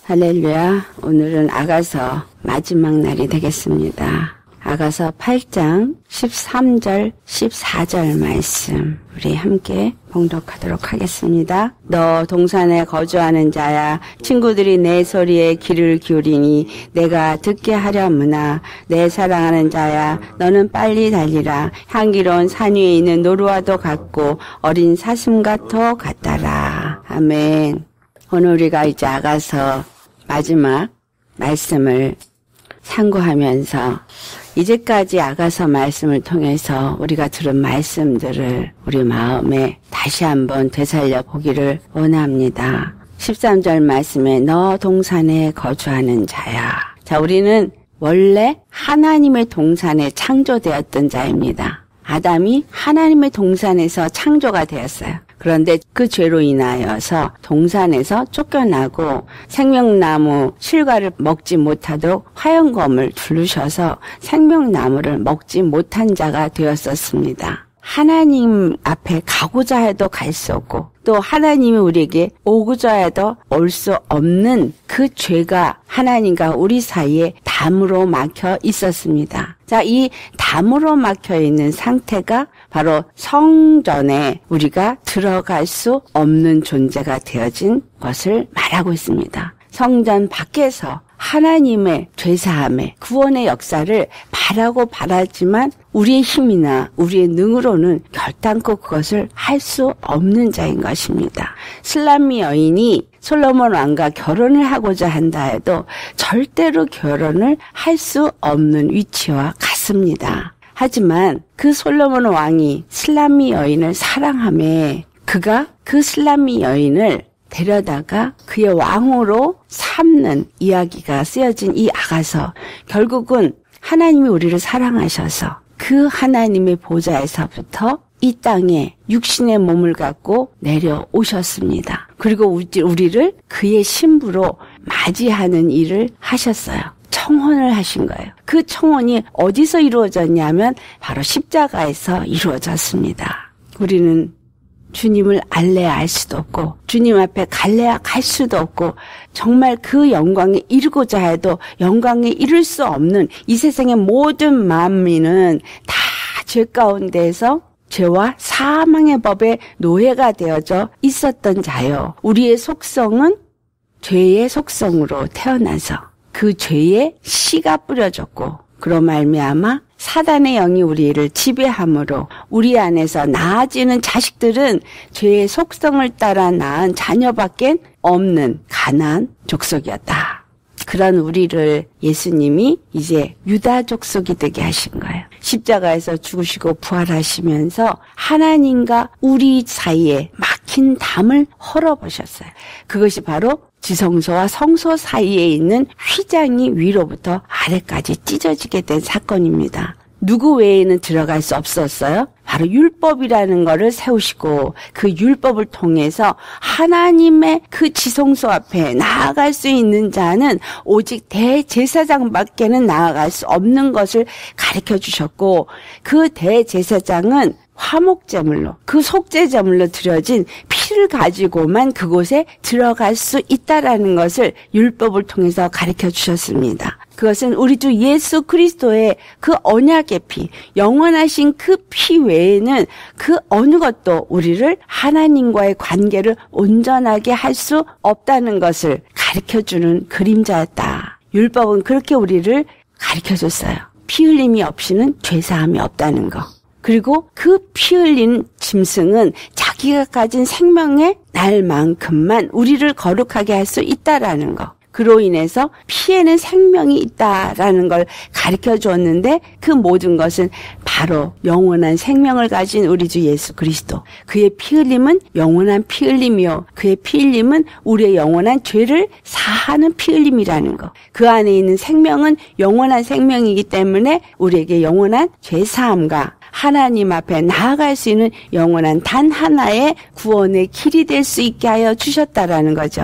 할렐루야. 오늘은 아가서 마지막 날이 되겠습니다. 아가서 8장 13절 14절 말씀 우리 함께 봉독하도록 하겠습니다. 너 동산에 거주하는 자야, 친구들이 내 소리에 귀를 기울이니 내가 듣게 하려무나. 내 사랑하는 자야, 너는 빨리 달리라. 향기로운 산 위에 있는 노루와도 같고 어린 사슴과도 같다라. 아멘. 오늘 우리가 이제 아가서 마지막 말씀을 상고하면서 이제까지 아가서 말씀을 통해서 우리가 들은 말씀들을 우리 마음에 다시 한번 되살려 보기를 원합니다. 13절 말씀에 너 동산에 거주하는 자야. 자, 우리는 원래 하나님의 동산에 창조되었던 자입니다. 아담이 하나님의 동산에서 창조가 되었어요. 그런데 그 죄로 인하여서 동산에서 쫓겨나고 생명나무 실과를 먹지 못하도록 화영검을 두르셔서 생명나무를 먹지 못한 자가 되었었습니다. 하나님 앞에 가고자 해도 갈 수 없고 또 하나님이 우리에게 오고자 해도 올 수 없는 그 죄가 하나님과 우리 사이에 담으로 막혀 있었습니다. 자, 이 담으로 막혀 있는 상태가 바로 성전에 우리가 들어갈 수 없는 존재가 되어진 것을 말하고 있습니다. 성전 밖에서 하나님의 죄사함의 구원의 역사를 바라지만 우리의 힘이나 우리의 능으로는 결단코 그것을 할 수 없는 자인 것입니다. 슬람미 여인이 솔로몬 왕과 결혼을 하고자 한다 해도 절대로 결혼을 할 수 없는 위치와 같습니다. 하지만 그 솔로몬 왕이 슬람미 여인을 사랑하며 그가 그 슬람미 여인을 데려다가 그의 왕으로 삼는 이야기가 쓰여진 이 아가서, 결국은 하나님이 우리를 사랑하셔서 그 하나님의 보좌에서부터 이 땅에 육신의 몸을 갖고 내려오셨습니다. 그리고 우리를 그의 신부로 맞이하는 일을 하셨어요. 청혼을 하신 거예요. 그 청혼이 어디서 이루어졌냐면 바로 십자가에서 이루어졌습니다. 우리는 주님을 알래야 알 수도 없고 주님 앞에 갈래야 갈 수도 없고 정말 그 영광에 이르고자 해도 영광에 이를 수 없는 이 세상의 모든 만민은 다 죄 가운데에서 죄와 사망의 법에 노예가 되어져 있었던 자요. 우리의 속성은 죄의 속성으로 태어나서 그 죄에 씨가 뿌려졌고 그로 말미암아 사단의 영이 우리를 지배함으로 우리 안에서 낳아지는 자식들은 죄의 속성을 따라 낳은 자녀밖에 없는 가나안 족속이었다. 그런 우리를 예수님이 이제 유다 족속이 되게 하신 거예요. 십자가에서 죽으시고 부활하시면서 하나님과 우리 사이에 막힌 담을 헐어보셨어요. 그것이 바로 지성소와 성소 사이에 있는 휘장이 위로부터 아래까지 찢어지게 된 사건입니다. 누구 외에는 들어갈 수 없었어요? 바로 율법이라는 거를 세우시고 그 율법을 통해서 하나님의 그 지성소 앞에 나아갈 수 있는 자는 오직 대제사장밖에는 나아갈 수 없는 것을 가르쳐 주셨고 그 대제사장은 화목제물로 그 속죄제물로 드려진 피를 가지고만 그곳에 들어갈 수 있다라는 것을 율법을 통해서 가르쳐 주셨습니다. 그것은 우리 주 예수 그리스도의 그 언약의 피, 영원하신 그 피 외에는 그 어느 것도 우리를 하나님과의 관계를 온전하게 할 수 없다는 것을 가르쳐주는 그림자였다. 율법은 그렇게 우리를 가르쳐줬어요. 피 흘림이 없이는 죄사함이 없다는 거. 그리고 그 피 흘린 짐승은 자기가 가진 생명의 날만큼만 우리를 거룩하게 할 수 있다라는 거. 그로 인해서 피에는 생명이 있다라는 걸 가르쳐 주었는데 그 모든 것은 바로 영원한 생명을 가진 우리 주 예수 그리스도. 그의 피 흘림은 영원한 피 흘림이요. 그의 피 흘림은 우리의 영원한 죄를 사하는 피 흘림이라는 거. 그 안에 있는 생명은 영원한 생명이기 때문에 우리에게 영원한 죄 사함과 하나님 앞에 나아갈 수 있는 영원한 단 하나의 구원의 길이 될 수 있게 하여 주셨다라는 거죠.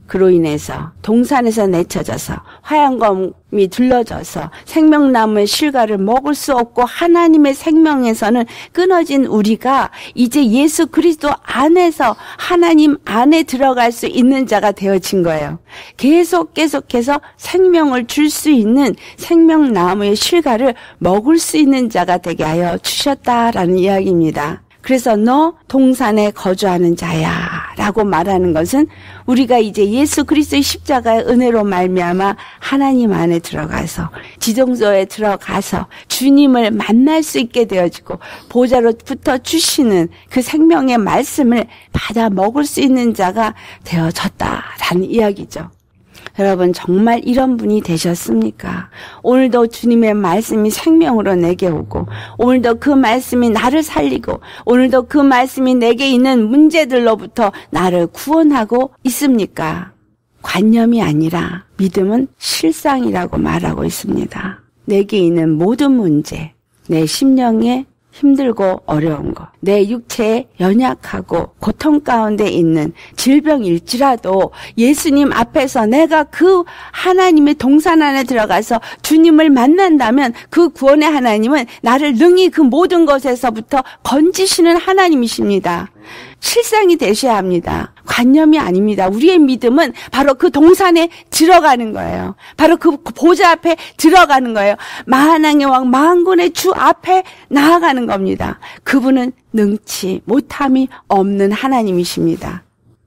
그로 인해서 동산에서 내쳐져서 화양검이 둘러져서 생명나무의 실과를 먹을 수 없고 하나님의 생명에서는 끊어진 우리가 이제 예수 그리스도 안에서 하나님 안에 들어갈 수 있는 자가 되어진 거예요. 계속해서 생명을 줄 수 있는 생명나무의 실과를 먹을 수 있는 자가 되게 하여 주셨다라는 이야기입니다. 그래서 너 동산에 거주하는 자야 라고 말하는 것은 우리가 이제 예수 그리스도의 십자가의 은혜로 말미암아 하나님 안에 들어가서 지성소에 들어가서 주님을 만날 수 있게 되어지고 보좌로부터 주시는 그 생명의 말씀을 받아 먹을 수 있는 자가 되어졌다라는 이야기죠. 여러분 정말 이런 분이 되셨습니까? 오늘도 주님의 말씀이 생명으로 내게 오고 오늘도 그 말씀이 나를 살리고 오늘도 그 말씀이 내게 있는 문제들로부터 나를 구원하고 있습니까? 관념이 아니라 믿음은 실상이라고 말하고 있습니다. 내게 있는 모든 문제, 내 심령에 힘들고 어려운 것, 내 육체에 연약하고 고통 가운데 있는 질병일지라도 예수님 앞에서 내가 그 하나님의 동산 안에 들어가서 주님을 만난다면 그 구원의 하나님은 나를 능히 그 모든 것에서부터 건지시는 하나님이십니다. 실상이 되셔야 합니다. 관념이 아닙니다. 우리의 믿음은 바로 그 동산에 들어가는 거예요. 바로 그 보좌 앞에 들어가는 거예요. 만왕의 왕 만군의 주 앞에 나아가는 겁니다. 그분은 능치 못함이 없는 하나님이십니다.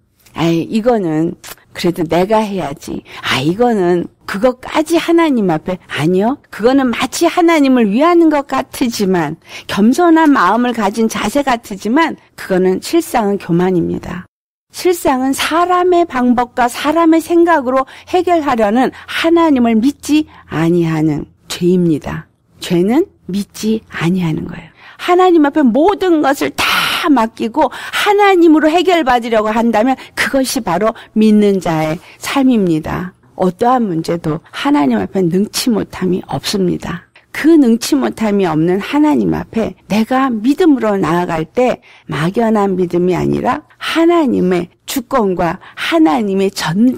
이거는 그래도 내가 해야지. 이거는 그것까지 하나님 앞에. 아니요. 그거는 마치 하나님을 위하는 것 같으지만 겸손한 마음을 가진 자세 같으지만 그거는 실상은 교만입니다. 실상은 사람의 방법과 사람의 생각으로 해결하려는 하나님을 믿지 아니하는 죄입니다. 죄는 믿지 아니하는 거예요. 하나님 앞에 모든 것을 다 맡기고 하나님으로 해결받으려고 한다면 그것이 바로 믿는 자의 삶입니다. 어떠한 문제도 하나님 앞에 능치 못함이 없습니다. 그 능치 못함이 없는 하나님 앞에 내가 믿음으로 나아갈 때 막연한 믿음이 아니라 하나님의 주권과 하나님의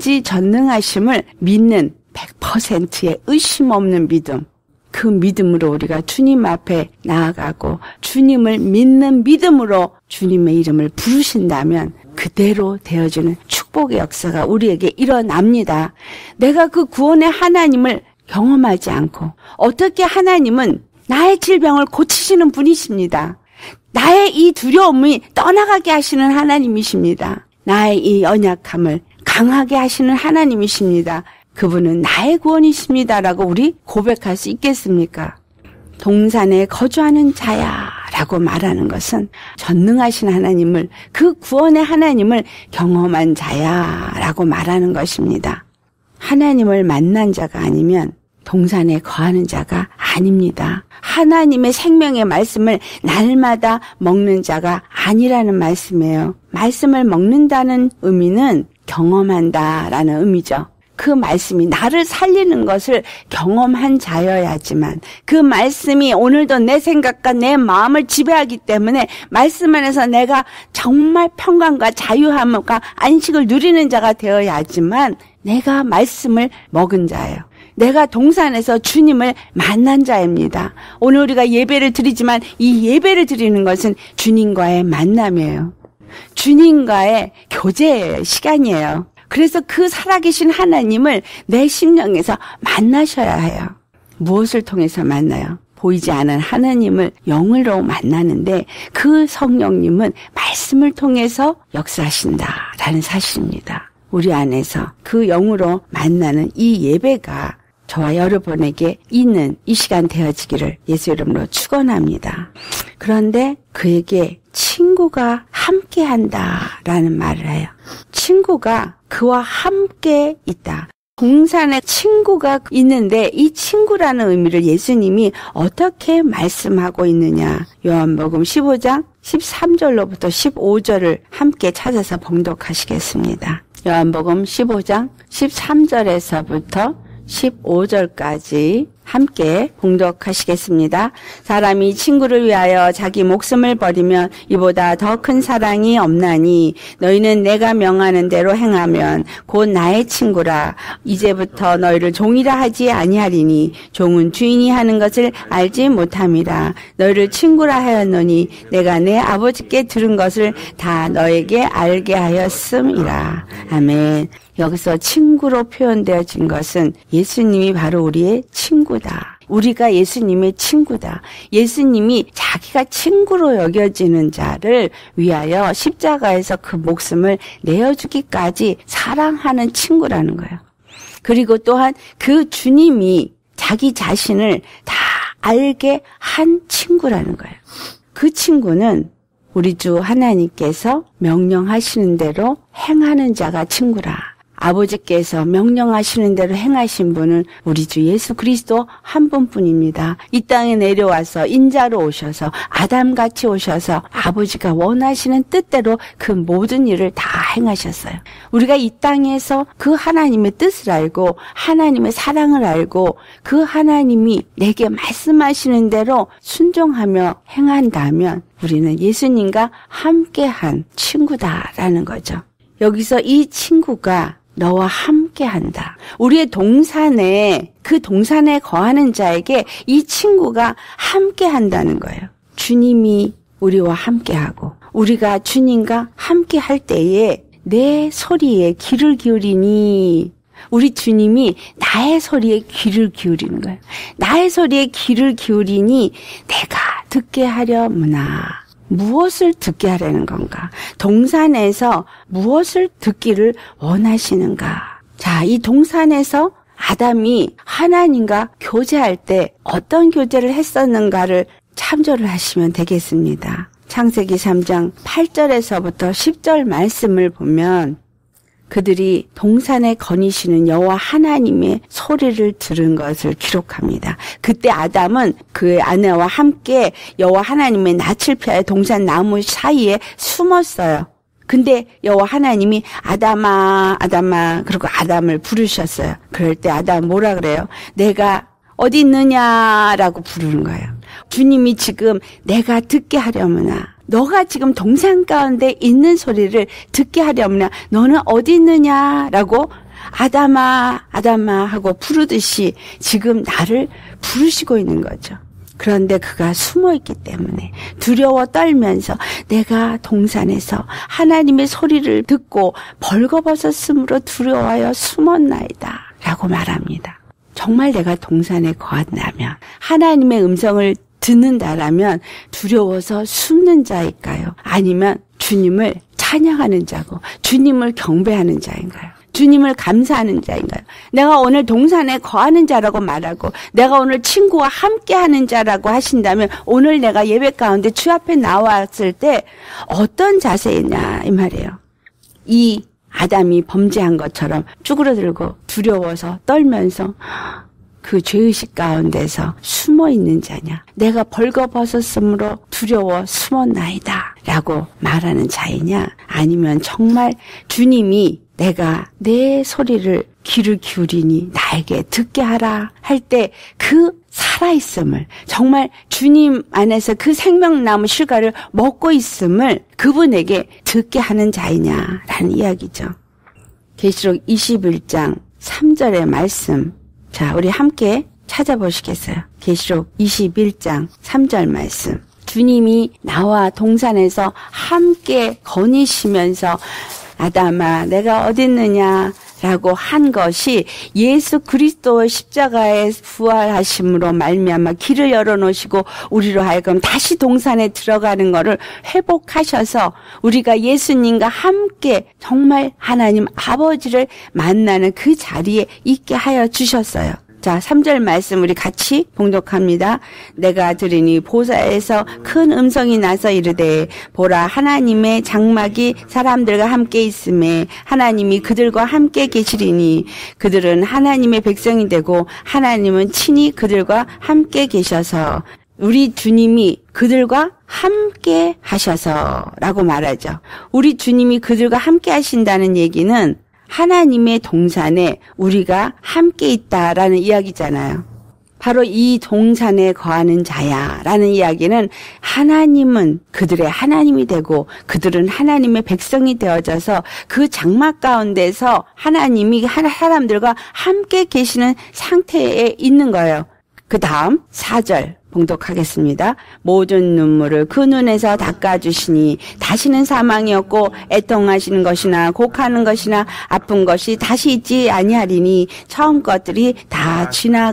전지전능하심을 믿는 100%의 의심 없는 믿음, 그 믿음으로 우리가 주님 앞에 나아가고 주님을 믿는 믿음으로 주님의 이름을 부르신다면 그대로 되어지는 축복의 역사가 우리에게 일어납니다. 내가 그 구원의 하나님을 경험하지 않고 어떻게 하나님은 나의 질병을 고치시는 분이십니다. 나의 이 두려움이 떠나가게 하시는 하나님이십니다. 나의 이 연약함을 강하게 하시는 하나님이십니다. 그분은 나의 구원이십니다라고 우리 고백할 수 있겠습니까? 동산에 거주하는 자야라고 말하는 것은 전능하신 하나님을, 그 구원의 하나님을 경험한 자야라고 말하는 것입니다. 하나님을 만난 자가 아니면 동산에 거하는 자가 아닙니다. 하나님의 생명의 말씀을 날마다 먹는 자가 아니라는 말씀이에요. 말씀을 먹는다는 의미는 경험한다라는 의미죠. 그 말씀이 나를 살리는 것을 경험한 자여야지만 그 말씀이 오늘도 내 생각과 내 마음을 지배하기 때문에 말씀 안에서 내가 정말 평강과 자유함과 안식을 누리는 자가 되어야지만 내가 말씀을 먹은 자예요. 내가 동산에서 주님을 만난 자입니다. 오늘 우리가 예배를 드리지만 이 예배를 드리는 것은 주님과의 만남이에요. 주님과의 교제의 시간이에요. 그래서 그 살아계신 하나님을 내 심령에서 만나셔야 해요. 무엇을 통해서 만나요? 보이지 않은 하나님을 영으로 만나는데 그 성령님은 말씀을 통해서 역사하신다라는 사실입니다. 우리 안에서 그 영으로 만나는 이 예배가 저와 여러분에게 있는 이 시간 되어지기를 예수 이름으로 축원합니다. 그런데 그에게 친구가 함께한다라는 말을 해요. 친구가 그와 함께 있다. 동산에 친구가 있는데 이 친구라는 의미를 예수님이 어떻게 말씀하고 있느냐. 요한복음 15장 13절로부터 15절을 함께 찾아서 봉독하시겠습니다. 요한복음 15장 13절에서부터 15절까지 함께 봉독하시겠습니다. 사람이 친구를 위하여 자기 목숨을 버리면 이보다 더 큰 사랑이 없나니 너희는 내가 명하는 대로 행하면 곧 나의 친구라. 이제부터 너희를 종이라 하지 아니하리니 종은 주인이 하는 것을 알지 못함이라. 너희를 친구라 하였노니 내가 내 아버지께 들은 것을 다 너에게 알게 하였음이라. 아멘. 여기서 친구로 표현되어진 것은 예수님이 바로 우리의 친구다. 우리가 예수님의 친구다. 예수님이 자기가 친구로 여겨지는 자를 위하여 십자가에서 그 목숨을 내어주기까지 사랑하는 친구라는 거예요. 그리고 또한 그 주님이 자기 자신을 다 알게 한 친구라는 거예요. 그 친구는 우리 주 하나님께서 명령하시는 대로 행하는 자가 친구라. 아버지께서 명령하시는 대로 행하신 분은 우리 주 예수 그리스도 한 분뿐입니다. 이 땅에 내려와서 인자로 오셔서 아담같이 오셔서 아버지가 원하시는 뜻대로 그 모든 일을 다 행하셨어요. 우리가 이 땅에서 그 하나님의 뜻을 알고 하나님의 사랑을 알고 그 하나님이 내게 말씀하시는 대로 순종하며 행한다면 우리는 예수님과 함께한 친구다라는 거죠. 여기서 이 친구가 너와 함께한다. 우리의 동산에 그 동산에 거하는 자에게 이 친구가 함께한다는 거예요. 주님이 우리와 함께하고 우리가 주님과 함께할 때에 내 소리에 귀를 기울이니 우리 주님이 나의 소리에 귀를 기울이는 거예요. 나의 소리에 귀를 기울이니 내가 듣게 하려무나. 무엇을 듣게 하려는 건가? 동산에서 무엇을 듣기를 원하시는가? 자, 이 동산에서 아담이 하나님과 교제할 때 어떤 교제를 했었는가를 참조를 하시면 되겠습니다. 창세기 3장 8절에서부터 10절 말씀을 보면 그들이 동산에 거니시는 여호와 하나님의 소리를 들은 것을 기록합니다. 그때 아담은 그의 아내와 함께 여호와 하나님의 낯을 피하여 동산 나무 사이에 숨었어요. 근데 여호와 하나님이 아담아 아담아 그리고 아담을 부르셨어요. 그럴 때 아담 뭐라 그래요? 내가 어디 있느냐라고 부르는 거예요. 주님이 지금 내가 듣게 하려무나 너가 지금 동산 가운데 있는 소리를 듣게 하려무나 너는 어디 있느냐라고 아담아 아담아 하고 부르듯이 지금 나를 부르시고 있는 거죠. 그런데 그가 숨어있기 때문에 두려워 떨면서 내가 동산에서 하나님의 소리를 듣고 벌거벗었으므로 두려워하여 숨었나이다 라고 말합니다. 정말 내가 동산에 거한다면 하나님의 음성을 듣는다라면 두려워서 숨는 자일까요? 아니면 주님을 찬양하는 자고 주님을 경배하는 자인가요? 주님을 감사하는 자인가요? 내가 오늘 동산에 거하는 자라고 말하고 내가 오늘 친구와 함께하는 자라고 하신다면 오늘 내가 예배 가운데 주 앞에 나왔을 때 어떤 자세이냐 이 말이에요. 이 아담이 범죄한 것처럼 쭈그러들고 두려워서 떨면서 그 죄의식 가운데서 숨어있는 자냐. 내가 벌거벗었으므로 두려워 숨었나이다 라고 말하는 자이냐. 아니면 정말 주님이 내가 내 소리를 귀를 기울이니 나에게 듣게 하라 할 때 그 살아있음을 정말 주님 안에서 그 생명나무 실과를 먹고 있음을 그분에게 듣게 하는 자이냐라는 이야기죠. 계시록 21장 3절의 말씀 자, 우리 함께 찾아보시겠어요? 계시록 21장 3절 말씀. 주님이 나와 동산에서 함께 거니시면서 아담아 내가 어디 있느냐 라고 한 것이 예수 그리스도의 십자가에 부활하심으로 말미암아 길을 열어놓으시고 우리로 하여금 다시 동산에 들어가는 것을 회복하셔서 우리가 예수님과 함께 정말 하나님 아버지를 만나는 그 자리에 있게 하여 주셨어요. 자, 3절 말씀 우리 같이 봉독합니다. 내가 들으니 보좌에서 큰 음성이 나서 이르되 보라 하나님의 장막이 사람들과 함께 있음에 하나님이 그들과 함께 계시리니 그들은 하나님의 백성이 되고 하나님은 친히 그들과 함께 계셔서 우리 주님이 그들과 함께 하셔서라고 말하죠. 우리 주님이 그들과 함께 하신다는 얘기는 하나님의 동산에 우리가 함께 있다라는 이야기잖아요. 바로 이 동산에 거하는 자야 라는 이야기는 하나님은 그들의 하나님이 되고 그들은 하나님의 백성이 되어져서 그 장막 가운데서 하나님이 사람들과 함께 계시는 상태에 있는 거예요. 그 다음 4절 봉독하겠습니다. 모든 눈물을 그 눈에서 닦아주시니 다시는 사망이 없고 애통하시는 것이나 곡하는 것이나 아픈 것이 다시 있지 아니하리니 처음 것들이 다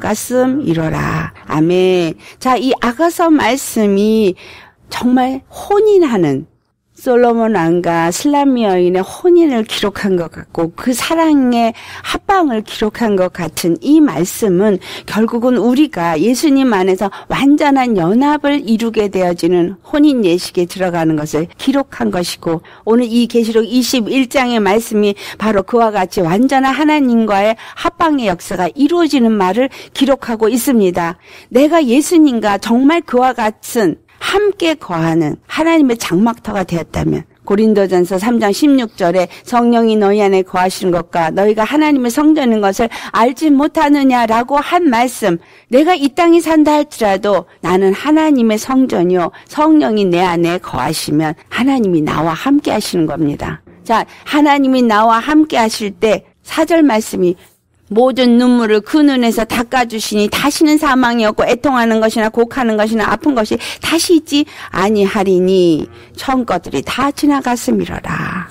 지나갔음이로라. 아멘. 자, 이 아가서 말씀이 정말 혼인하는 솔로몬 왕과 슬라미 여인의 혼인을 기록한 것 같고 그 사랑의 합방을 기록한 것 같은 이 말씀은 결국은 우리가 예수님 안에서 완전한 연합을 이루게 되어지는 혼인 예식에 들어가는 것을 기록한 것이고 오늘 이 계시록 21장의 말씀이 바로 그와 같이 완전한 하나님과의 합방의 역사가 이루어지는 말을 기록하고 있습니다. 내가 예수님과 정말 그와 같은 함께 거하는 하나님의 장막터가 되었다면 고린도전서 3장 16절에 성령이 너희 안에 거하시는 것과 너희가 하나님의 성전인 것을 알지 못하느냐라고 한 말씀, 내가 이 땅에 산다 할지라도 나는 하나님의 성전이요 성령이 내 안에 거하시면 하나님이 나와 함께 하시는 겁니다. 자, 하나님이 나와 함께 하실 때 4절 말씀이 모든 눈물을 그 눈에서 닦아주시니 다시는 사망이 없고 애통하는 것이나 곡하는 것이나 아픈 것이 다시 있지 아니하리니 처음 것들이 다 지나갔음이로라.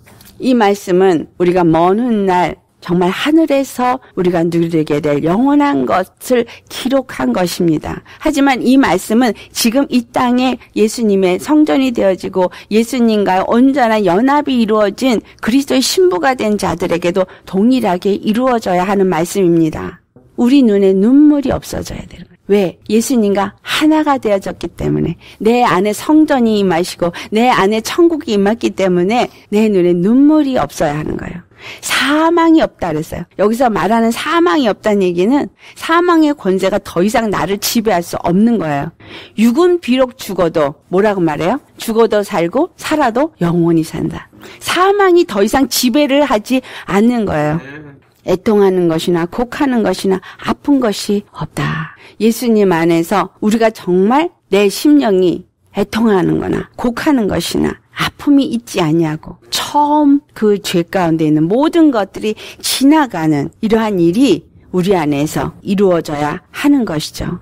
이 말씀은 우리가 먼 훗날 정말 하늘에서 우리가 누리게 될 영원한 것을 기록한 것입니다. 하지만 이 말씀은 지금 이 땅에 예수님의 성전이 되어지고 예수님과 온전한 연합이 이루어진 그리스도의 신부가 된 자들에게도 동일하게 이루어져야 하는 말씀입니다. 우리 눈에 눈물이 없어져야 되는 거예요. 왜? 예수님과 하나가 되어졌기 때문에 내 안에 성전이 임하시고 내 안에 천국이 임했기 때문에 내 눈에 눈물이 없어야 하는 거예요. 사망이 없다 그랬어요. 여기서 말하는 사망이 없다는 얘기는 사망의 권세가 더 이상 나를 지배할 수 없는 거예요. 육은 비록 죽어도 뭐라고 말해요? 죽어도 살고 살아도 영원히 산다. 사망이 더 이상 지배를 하지 않는 거예요. 애통하는 것이나 곡하는 것이나 아픈 것이 없다. 예수님 안에서 우리가 정말 내 심령이 애통하는 거나 곡하는 것이나 아픔이 있지 아니하고 처음 그 죄 가운데 있는 모든 것들이 지나가는 이러한 일이 우리 안에서 이루어져야 하는 것이죠.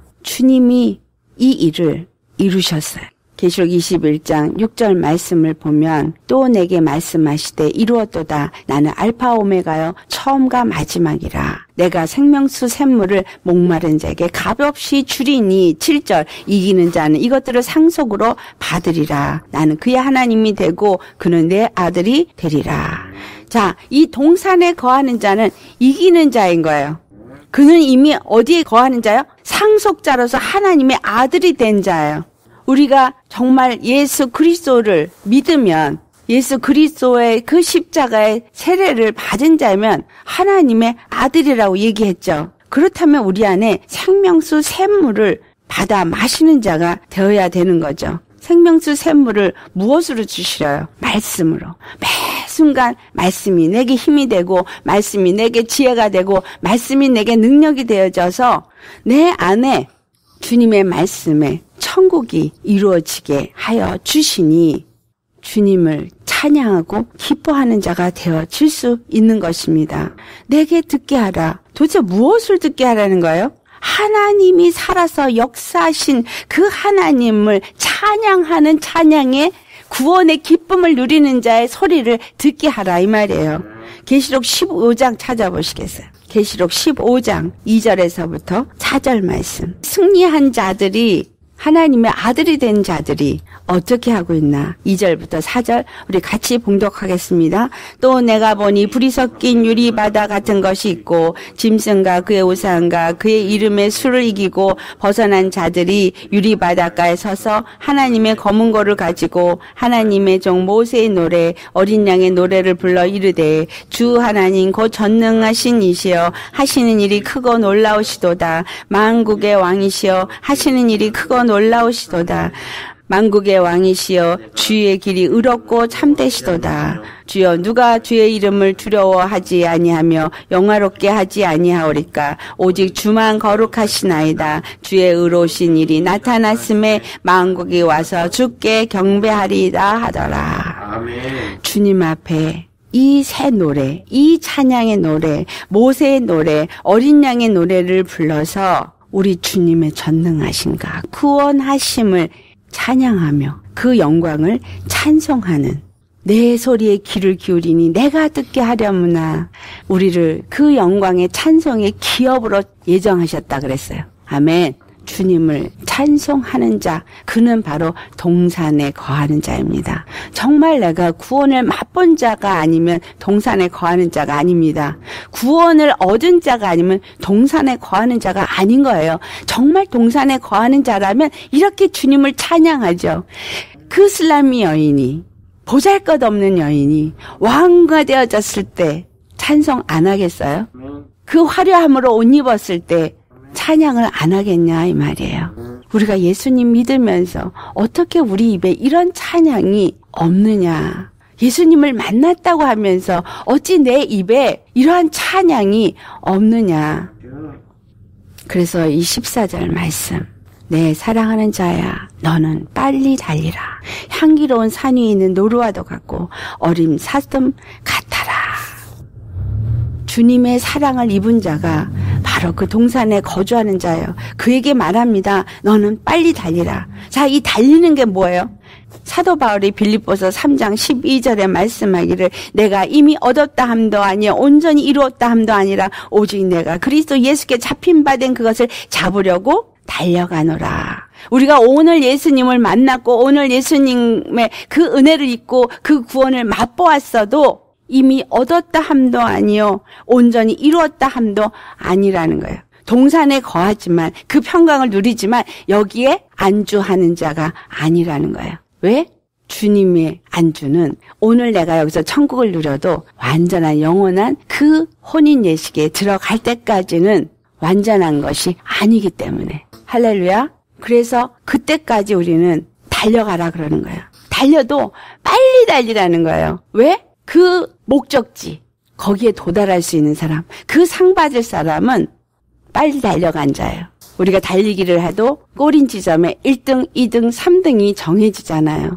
주님이 이 일을 이루셨어요. 계시록 21장 6절 말씀을 보면 또 내게 말씀하시되 이루었도다. 나는 알파 오메가요 처음과 마지막이라. 내가 생명수 샘물을 목마른 자에게 값없이 주리니 7절 이기는 자는 이것들을 상속으로 받으리라. 나는 그의 하나님이 되고 그는 내 아들이 되리라. 자, 이 동산에 거하는 자는 이기는 자인 거예요. 그는 이미 어디에 거하는 자요? 상속자로서 하나님의 아들이 된 자예요. 우리가 정말 예수 그리스도를 믿으면 예수 그리스도의 그 십자가의 세례를 받은 자면 하나님의 아들이라고 얘기했죠. 그렇다면 우리 안에 생명수 샘물을 받아 마시는 자가 되어야 되는 거죠. 생명수 샘물을 무엇으로 주시려요? 말씀으로. 매 순간 말씀이 내게 힘이 되고 말씀이 내게 지혜가 되고 말씀이 내게 능력이 되어져서 내 안에 주님의 말씀에 천국이 이루어지게 하여 주시니 주님을 찬양하고 기뻐하는 자가 되어질 수 있는 것입니다. 내게 듣게 하라. 도대체 무엇을 듣게 하라는 거예요? 하나님이 살아서 역사하신 그 하나님을 찬양하는 찬양의 구원의 기쁨을 누리는 자의 소리를 듣게 하라 이 말이에요. 계시록 15장 찾아보시겠어요? 계시록 15장 2절에서부터 4절 말씀. 승리한 자들이 하나님의 아들이 된 자들이 어떻게 하고 있나? 2절부터 4절 우리 같이 봉독하겠습니다. 또 내가 보니 불이 섞인 유리바다 같은 것이 있고 짐승과 그의 우상과 그의 이름의 수를 이기고 벗어난 자들이 유리바닷가에 서서 하나님의 검은 고를 가지고 하나님의 종 모세의 노래 어린 양의 노래를 불러 이르되 주 하나님 곧 전능하신 이시여 하시는 일이 크고 놀라우시도다. 만국의 왕이시여 하시는 일이 크고 놀라우시도다. 만국의 왕이시여 주의 길이 의롭고 참되시도다. 주여 누가 주의 이름을 두려워하지 아니하며 영화롭게 하지 아니하오리까. 오직 주만 거룩하시나이다. 주의 의로우신 일이 나타났음에 만국이 와서 주께 경배하리이다 하더라. 아멘. 주님 앞에 이 새 노래, 이 찬양의 노래, 모세의 노래, 어린 양의 노래를 불러서 우리 주님의 전능하신가, 구원하심을 찬양하며 그 영광을 찬송하는 내 소리에 귀를 기울이니 내가 듣게 하려무나. 우리를 그 영광의 찬송의 기업으로 예정하셨다 그랬어요. 아멘. 주님을 찬송하는 자, 그는 바로 동산에 거하는 자입니다. 정말 내가 구원을 맛본 자가 아니면 동산에 거하는 자가 아닙니다. 구원을 얻은 자가 아니면 동산에 거하는 자가 아닌 거예요. 정말 동산에 거하는 자라면 이렇게 주님을 찬양하죠. 그 슬라미 여인이, 보잘것없는 여인이 왕가 되어졌을 때 찬송 안 하겠어요? 그 화려함으로 옷 입었을 때 찬양을 안 하겠냐 이 말이에요. 우리가 예수님 믿으면서 어떻게 우리 입에 이런 찬양이 없느냐. 예수님을 만났다고 하면서 어찌 내 입에 이러한 찬양이 없느냐. 그래서 이 14절 말씀, 내 사랑하는 자야 너는 빨리 달리라. 향기로운 산 위에 있는 노루와도 같고 어림 사슴 같아라. 주님의 사랑을 입은 자가 바로 그 동산에 거주하는 자예요. 그에게 말합니다. 너는 빨리 달리라. 자, 이 달리는 게 뭐예요? 사도 바울이 빌립보서 3장 12절에 말씀하기를 내가 이미 얻었다 함도 아니요 온전히 이루었다 함도 아니라 오직 내가 그리스도 예수께 잡힌 바 된 그것을 잡으려고 달려가노라. 우리가 오늘 예수님을 만났고 오늘 예수님의 그 은혜를 입고 그 구원을 맛보았어도 이미 얻었다 함도 아니요 온전히 이루었다 함도 아니라는 거예요. 동산에 거하지만 그 평강을 누리지만 여기에 안주하는 자가 아니라는 거예요. 왜? 주님의 안주는 오늘 내가 여기서 천국을 누려도 완전한 영원한 그 혼인 예식에 들어갈 때까지는 완전한 것이 아니기 때문에. 할렐루야. 그래서 그때까지 우리는 달려가라 그러는 거예요. 달려도 빨리 달리라는 거예요. 왜? 그 목적지, 거기에 도달할 수 있는 사람, 그 상 받을 사람은 빨리 달려간 자예요. 우리가 달리기를 해도 꼬린 지점에 1등, 2등, 3등이 정해지잖아요.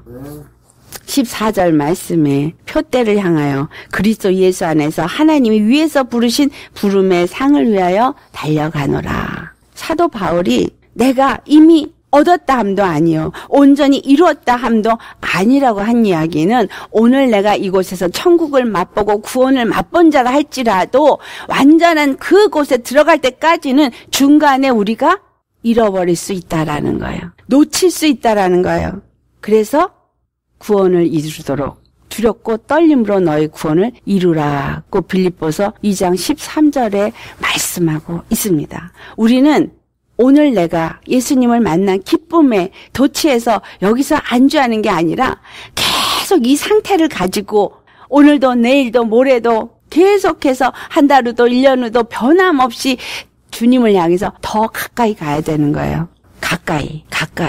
14절 말씀에 표대를 향하여 그리스도 예수 안에서 하나님이 위에서 부르신 부름의 상을 위하여 달려가노라. 사도 바울이 내가 이미 얻었다 함도 아니요 온전히 이루었다 함도 아니라고 한 이야기는 오늘 내가 이곳에서 천국을 맛보고 구원을 맛본 자라 할지라도 완전한 그곳에 들어갈 때까지는 중간에 우리가 잃어버릴 수 있다라는 거예요. 놓칠 수 있다라는 거예요. 그래서 구원을 이루도록 두렵고 떨림으로 너희 구원을 이루라고 빌립보서 2장 13절에 말씀하고 있습니다. 우리는 오늘 내가 예수님을 만난 기쁨에 도취해서 여기서 안주하는 게 아니라 계속 이 상태를 가지고 오늘도 내일도 모레도 계속해서 한 달 후도 1년 후도 변함없이 주님을 향해서 더 가까이 가야 되는 거예요. 가까이.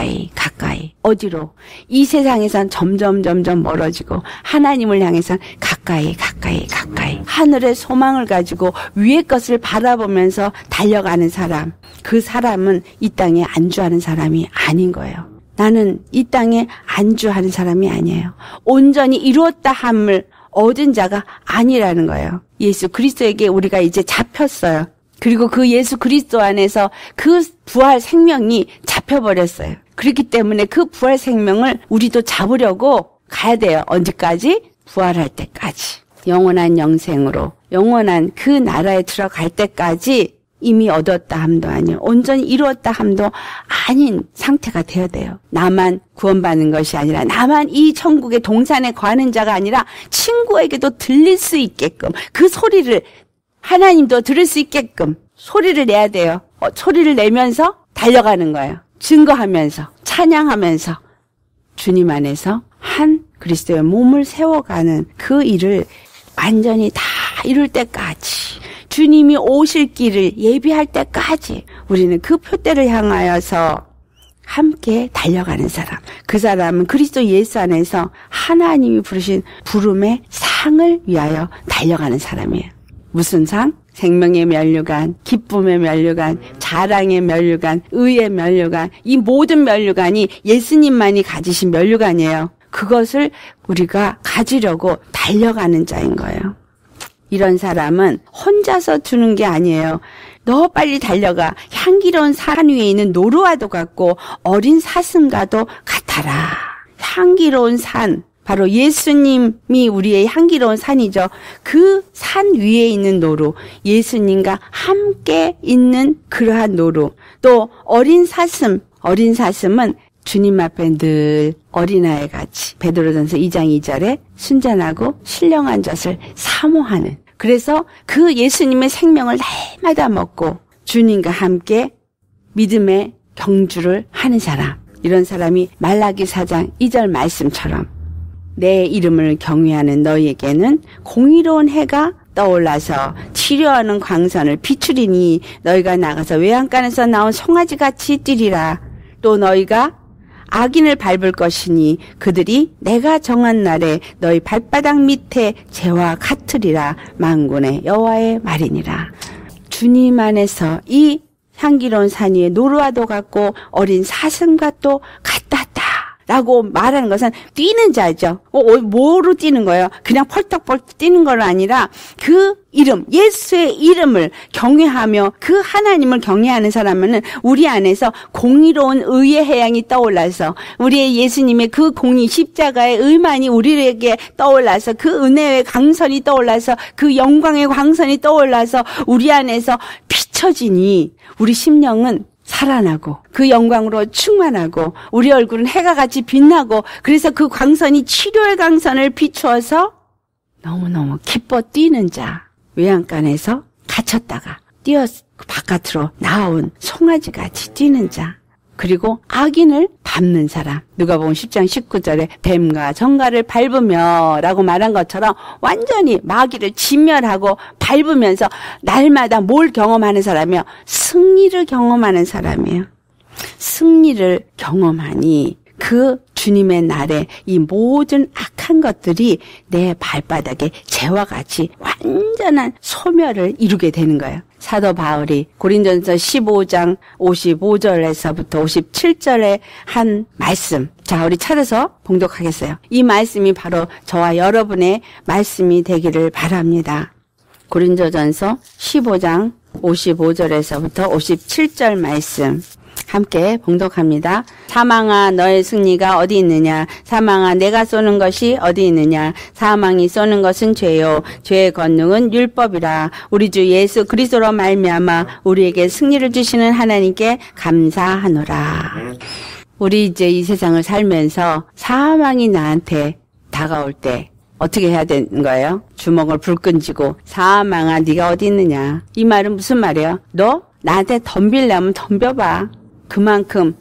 어디로? 이 세상에선 점점 멀어지고 하나님을 향해선 가까이. 하늘의 소망을 가지고 위의 것을 바라보면서 달려가는 사람. 그 사람은 이 땅에 안주하는 사람이 아닌 거예요. 나는 이 땅에 안주하는 사람이 아니에요. 온전히 이루었다 함을 얻은 자가 아니라는 거예요. 예수 그리스도에게 우리가 이제 잡혔어요. 그리고 그 예수 그리스도 안에서 그 부활 생명이 잡혀버렸어요. 그렇기 때문에 그 부활 생명을 우리도 잡으려고 가야 돼요. 언제까지? 부활할 때까지. 영원한 영생으로, 영원한 그 나라에 들어갈 때까지 이미 얻었다 함도 아니요 온전히 이루었다 함도 아닌 상태가 되어야 돼요. 나만 구원받는 것이 아니라 나만 이 천국의 동산에 거하는 자가 아니라 친구에게도 들릴 수 있게끔 그 소리를 하나님도 들을 수 있게끔 소리를 내야 돼요. 소리를 내면서 달려가는 거예요. 증거하면서 찬양하면서 주님 안에서 한 그리스도의 몸을 세워가는 그 일을 완전히 다 이룰 때까지 주님이 오실 길을 예비할 때까지 우리는 그 표대를 향하여서 함께 달려가는 사람. 그 사람은 그리스도 예수 안에서 하나님이 부르신 부름의 상을 위하여 달려가는 사람이에요. 무슨 상? 생명의 면류관, 기쁨의 면류관, 자랑의 면류관, 의의 면류관. 이 모든 면류관이 예수님만이 가지신 면류관이에요. 그것을 우리가 가지려고 달려가는 자인 거예요. 이런 사람은 혼자서 두는 게 아니에요. 너 빨리 달려가. 향기로운 산 위에 있는 노루와도 같고 어린 사슴과도 같아라. 향기로운 산. 바로 예수님이 우리의 향기로운 산이죠. 그 산 위에 있는 노루. 예수님과 함께 있는 그러한 노루. 또 어린 사슴. 어린 사슴은 주님 앞에 늘 어린아이 같이 베드로전서 2장 2절에 순전하고 신령한 젖을 사모하는. 그래서 그 예수님의 생명을 날마다 먹고 주님과 함께 믿음의 경주를 하는 사람. 이런 사람이 말라기 4장 2절 말씀처럼 내 이름을 경외하는 너희에게는 공의로운 해가 떠올라서 치료하는 광선을 비추리니 너희가 나가서 외양간에서 나온 송아지같이 뛰리라. 또 너희가 악인을 밟을 것이니 그들이 내가 정한 날에 너희 발바닥 밑에 재와 같으리라. 만군의 여호와의 말이니라. 주님 안에서 이 향기로운 산 위에 노루와도 같고 어린 사슴과 또 같았다 라고 말하는 것은 뛰는 자죠. 뭐로 뛰는 거예요? 그냥 펄떡펄떡 뛰는 건 아니라 그 이름, 예수의 이름을 경외하며 그 하나님을 경외하는 사람은 우리 안에서 공의로운 의의 해양이 떠올라서 우리의 예수님의 그 공의 십자가의 의만이 우리에게 떠올라서 그 은혜의 광선이 떠올라서 그 영광의 광선이 떠올라서 우리 안에서 비춰지니 우리 심령은 살아나고 그 영광으로 충만하고 우리 얼굴은 해가 같이 빛나고 그래서 그 광선이 치료의 광선을 비추어서 너무너무 기뻐 뛰는 자. 외양간에서 갇혔다가 뛰어 바깥으로 나온 송아지같이 뛰는 자. 그리고 악인을 밟는 사람. 누가복음 10장 19절에 뱀과 정갈을 밟으며 라고 말한 것처럼 완전히 마귀를 진멸하고 밟으면서 날마다 뭘 경험하는 사람이요? 승리를 경험하는 사람이에요. 승리를 경험하니 그 주님의 날에 이 모든 악한 것들이 내 발바닥에 재와 같이 완전한 소멸을 이루게 되는 거예요. 사도 바울이 고린도전서 15장 55절에서부터 57절에 한 말씀. 자, 우리 찾아서 봉독하겠어요. 이 말씀이 바로 저와 여러분의 말씀이 되기를 바랍니다. 고린도전서 15장 55절에서부터 57절 말씀. 함께 봉독합니다. 사망아 너의 승리가 어디 있느냐? 사망아 내가 쏘는 것이 어디 있느냐? 사망이 쏘는 것은 죄요. 죄의 권능은 율법이라. 우리 주 예수 그리스도로 말미암아 우리에게 승리를 주시는 하나님께 감사하노라. 우리 이제 이 세상을 살면서 사망이 나한테 다가올 때 어떻게 해야 되는 거예요? 주먹을 불끈 쥐고 사망아 네가 어디 있느냐? 이 말은 무슨 말이에요? 너 나한테 덤비려면 덤벼봐. 그만큼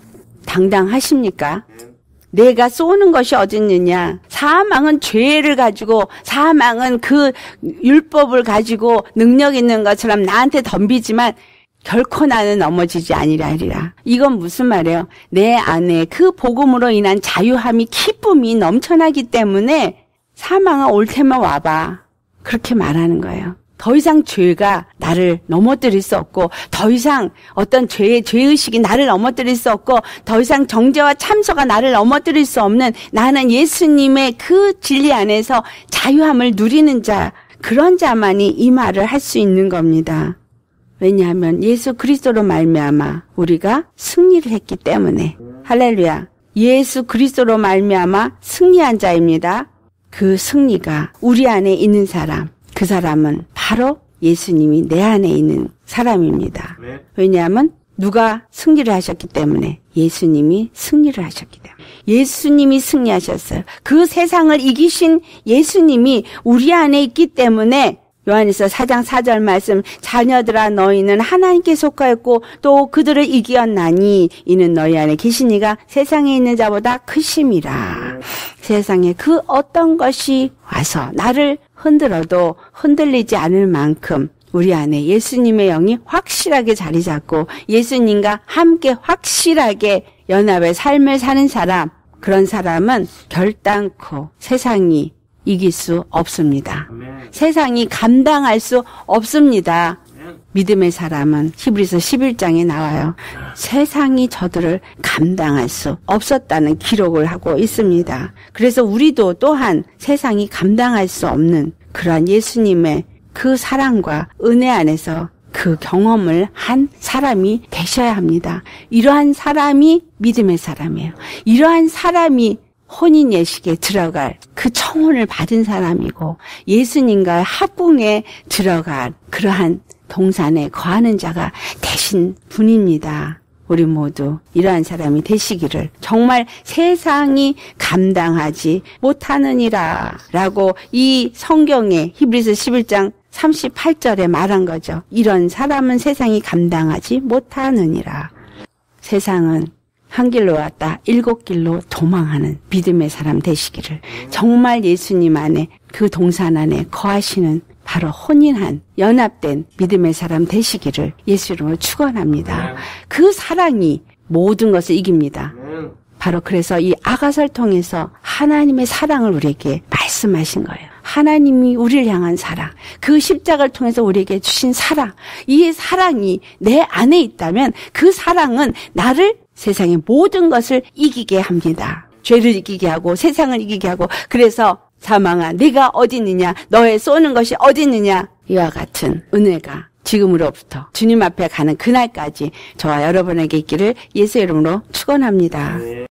당당하십니까? 내가 쏘는 것이 어디 있느냐? 사망은 죄를 가지고 사망은 그 율법을 가지고 능력 있는 것처럼 나한테 덤비지만 결코 나는 넘어지지 아니하리라. 이건 무슨 말이에요? 내 안에 그 복음으로 인한 자유함이 기쁨이 넘쳐나기 때문에 사망아 올 테면 와봐. 그렇게 말하는 거예요. 더 이상 죄가 나를 넘어뜨릴 수 없고 더 이상 어떤 죄의식이 나를 넘어뜨릴 수 없고 더 이상 정죄와 참소가 나를 넘어뜨릴 수 없는 나는 예수님의 그 진리 안에서 자유함을 누리는 자, 그런 자만이 이 말을 할 수 있는 겁니다. 왜냐하면 예수 그리스도로 말미암아 우리가 승리를 했기 때문에. 할렐루야. 예수 그리스도로 말미암아 승리한 자입니다. 그 승리가 우리 안에 있는 사람, 그 사람은 바로 예수님이 내 안에 있는 사람입니다. 왜냐하면 누가 승리를 하셨기 때문에 예수님이 승리를 하셨기 때문에 예수님이 승리하셨어요. 그 세상을 이기신 예수님이 우리 안에 있기 때문에 요한일서 4장 4절 말씀 자녀들아 너희는 하나님께 속하였고 또 그들을 이기었나니 이는 너희 안에 계신 이가 세상에 있는 자보다 크심이라. 세상에 그 어떤 것이 와서 나를 흔들어도 흔들리지 않을 만큼 우리 안에 예수님의 영이 확실하게 자리 잡고 예수님과 함께 확실하게 연합의 삶을 사는 사람, 그런 사람은 결단코 세상이 이길 수 없습니다. 세상이 감당할 수 없습니다. 믿음의 사람은 히브리서 11장에 나와요. 세상이 저들을 감당할 수 없었다는 기록을 하고 있습니다. 그래서 우리도 또한 세상이 감당할 수 없는 그러한 예수님의 그 사랑과 은혜 안에서 그 경험을 한 사람이 되셔야 합니다. 이러한 사람이 믿음의 사람이에요. 이러한 사람이 혼인 예식에 들어갈 그 청혼을 받은 사람이고 예수님과의 합궁에 들어갈 그러한 동산에 거하는 자가 되신 분입니다. 우리 모두 이러한 사람이 되시기를 정말 세상이 감당하지 못하느니라 라고 이 성경에 히브리서 11장 38절에 말한 거죠. 이런 사람은 세상이 감당하지 못하느니라. 세상은 한 길로 왔다 7길로 도망하는 믿음의 사람 되시기를 정말 예수님 안에 그 동산 안에 거하시는 바로 혼인한 연합된 믿음의 사람 되시기를 예수 이름으로 축원합니다. 그 사랑이 모든 것을 이깁니다. 바로 그래서 이 아가서를 통해서 하나님의 사랑을 우리에게 말씀하신 거예요. 하나님이 우리를 향한 사랑, 그 십자가를 통해서 우리에게 주신 사랑, 이 사랑이 내 안에 있다면 그 사랑은 나를 세상의 모든 것을 이기게 합니다. 죄를 이기게 하고 세상을 이기게 하고 그래서 사망아 네가 어디 있느냐 너의 쏘는 것이 어디 있느냐 이와 같은 은혜가 지금으로부터 주님 앞에 가는 그날까지 저와 여러분에게 있기를 예수 이름으로 축원합니다.